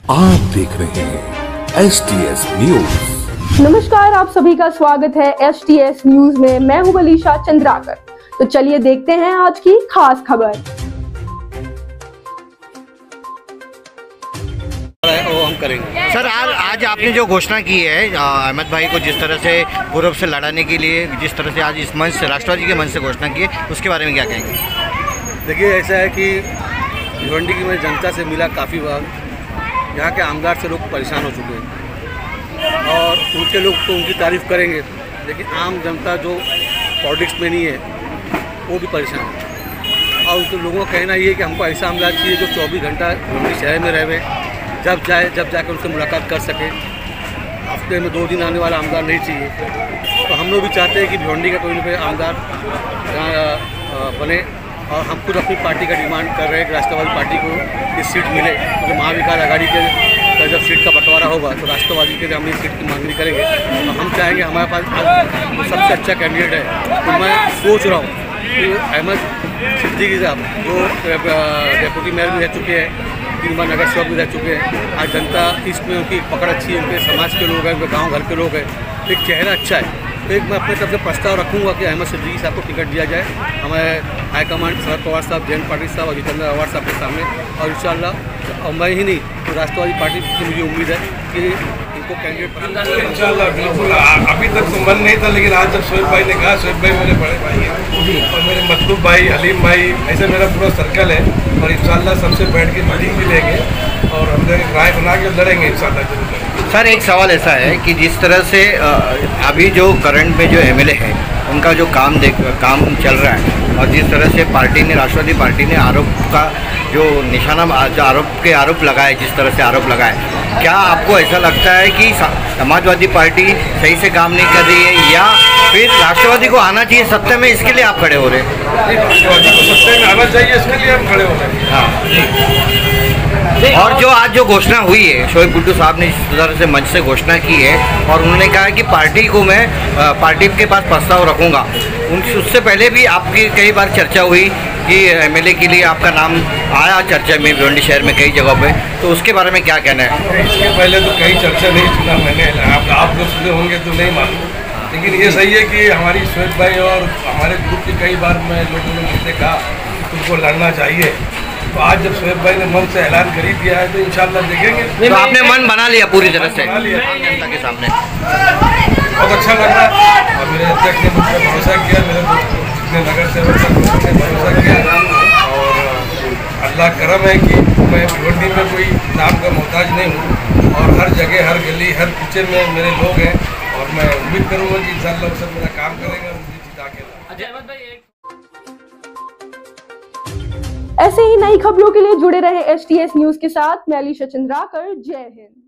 आप देख रहे हैं STS न्यूज। नमस्कार, आप सभी का स्वागत है STS न्यूज में। मैं हूं मनीषा चंद्राकर। तो चलिए देखते हैं आज की खास खबर। वो हम करेंगे सर। आज आपने जो घोषणा की है अहमद भाई को जिस तरह से पूर्व से लड़ाने के लिए, जिस तरह से आज इस मंच से, राष्ट्रवादी के मंच से घोषणा की है, उसके बारे में क्या कहेंगे? देखिए, ऐसा है कि भिवंडी की मैं जनता से मिला काफ़ी बार। यहाँ के आमदार से लोग परेशान हो चुके हैं और उनके लोग तो उनकी तारीफ़ करेंगे, लेकिन आम जनता जो पॉलिटिक्स में नहीं है वो भी परेशान है। और उनके लोगों का कहना ये है कि हमको ऐसा आमदार चाहिए जो 24 घंटा भिवंडी शहर में रहे, जब जाकर उनसे मुलाकात कर सके। हफ्ते में 2 दिन आने वाला आमदार नहीं चाहिए। तो हम लोग भी चाहते हैं कि भिवंडी का कोई ना कोई आमदार बने। और हम खुद अपनी पार्टी का डिमांड कर रहे हैं कि राष्ट्रवादी पार्टी को ये सीट मिले, क्योंकि तो महाविकास आघाड़ी के जब सीट का बंटवारा होगा तो राष्ट्रवादी के हम इस सीट की मांगनी करेंगे। तो हम चाहेंगे, हमारे पास सबसे अच्छा कैंडिडेट है। तो मैं सोच रहा हूँ कि अहमद सिद्दीकी साहब जो डेप्यूटी मेयर भी रह चुके हैं, 3 बार नगर सेवक भी रह चुके हैं, आज जनता इसमें उनकी पकड़ अच्छी है, उनके समाज के लोग हैं, उनके गाँव घर के लोग हैं, एक चेहरा अच्छा है। तो एक मैं अपने तरफ से प्रस्ताव रखूँगा कि अहमद सिद्दीकी साहब को टिकट दिया जाए। हमारे हाईकमांड शरद पवार साहब, जयंत पाटिल साहब और जितेंद्र अवार साहब के सामने। और इंशाल्लाह, और मैं ही नहीं तो राष्ट्रवादी पार्टी की मुझे उम्मीद है कि इनको कैंडिडेट इंशाल्लाह बिल्कुल। अभी तक तो मन नहीं था, लेकिन आज जब शोएब भाई ने कहा, शोएब भाई मेरे बड़े भाई हैं और मेरे मतलूब भाई, हलीम भाई, ऐसे मेरा पूरा सर्कल है। और इंशाल्लाह सबसे बैठ के मीटिंग भी लेंगे और हम लोग राय बना के लड़ेंगे इंशाल्लाह जरूर। सर, एक सवाल ऐसा है कि जिस तरह से अभी जो करंट में जो MLA है उनका जो काम चल रहा है, और जिस तरह से पार्टी ने, राष्ट्रवादी पार्टी ने आरोप का जो निशाना, जो आरोप लगाए, जिस तरह से आरोप लगाए, क्या आपको ऐसा लगता है कि समाजवादी पार्टी सही से काम नहीं कर रही है, या फिर राष्ट्रवादी को आना चाहिए सत्ता में, इसके लिए आप खड़े हो रहे हैं? राष्ट्रवादी को सत्ता में आना चाहिए, इसके लिए हम खड़े हो रहे हैं। हाँ। और जो आज जो घोषणा हुई है, शोएब गुड्डू साहब ने जिस तरह से मंच से घोषणा की है, और उन्होंने कहा कि पार्टी को मैं पार्टी के पास प्रस्ताव रखूंगा। उससे पहले भी आपकी कई बार चर्चा हुई कि MLA के लिए आपका नाम आया चर्चा में भिवंडी शहर में कई जगहों पे, तो उसके बारे में क्या कहना है? इसके पहले तो कई चर्चा नहीं सुना मैंने, आप जो सुने होंगे तो नहीं मालूम। लेकिन ये सही है कि हमारी शोएब भाई और हमारे ग्रुप की कई बार मैं लोगों ने मुझसे कहा तुमको लड़ना चाहिए। तो आज जब शोएब भाई ने मन से ऐलान कर ही दिया है तो इंशाल्लाह देखेंगे। तो आपने मन बना लिया पूरी तरह से जनता के सामने? बहुत अच्छा लग रहा है। और मेरे अध्यक्ष ने मुझ पर भरोसा किया, मेरे जितने नगर सेवक ने भरोसा किया। और अल्लाह करम है कि मैं भिवंडी में कोई नाम का मोहताज नहीं हूँ, और हर जगह, हर गली, हर पीछे में मेरे लोग हैं। और मैं उम्मीद करूँगा कि इंशाल्लाह सब मेरा काम करेंगे और मुझे जिता के। ऐसे ही नई खबरों के लिए जुड़े रहे STS न्यूज के साथ। मैं मनीषा चंद्राकर। जय हिंद।